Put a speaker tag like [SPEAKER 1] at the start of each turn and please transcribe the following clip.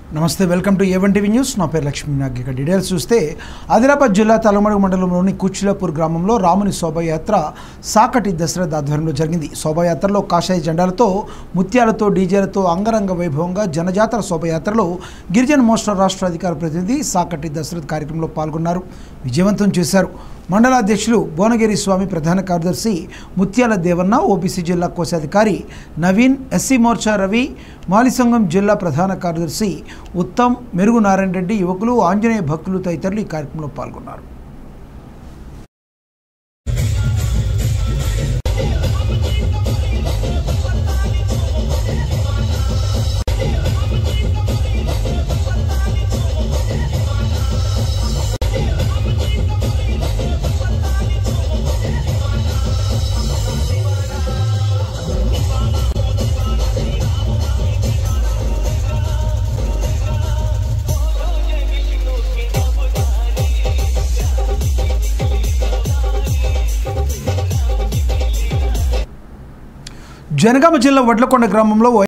[SPEAKER 1] నమస్తే welcome to A1 TV news నా పేరు లక్ష్మీ నాగ్ ఇక డీటెయిల్స్ చూస్తే ఆదిలాబాద్ జిల్లా తలమడుగు మండలంలోని కుచ్చిలాపూర్ గ్రామంలో రాముని శోభాయాత్ర సాకటి దశరథ్ ఆధ్వర్యంలో జరిగింది. శోభాయాత్రలో కాషాయ జెండాలతో ముత్యాలతో డీజేలతో అంగరంగ వైభవంగా జనజాతర శోభాయాత్రలో గిరిజన మోర్చా రాష్ట్ర అధికార ప్రతినిధి సాకటి దశరథ్ కార్యక్రమంలో పాల్గొన్నారు, విజయవంతం చేశారు. మండల అధ్యక్షులు భువనగిరి స్వామి, ప్రధాన కార్యదర్శి ముత్యాల దేవన్న, ఓబీసీ జిల్లా కోశాధికారి నవీన్, ఎస్సీ మోర్చా రవి, మాలి సంఘం జిల్లా ప్రధాన కార్యదర్శి ఉత్తమ్, మెరుగు నారాయణ రెడ్డి, యువకులు, ఆంజనేయ భక్తులు తదితరులు ఈ కార్యక్రమంలో పాల్గొన్నారు. జనగామ జిల్లా వడ్లకొండ గ్రామంలో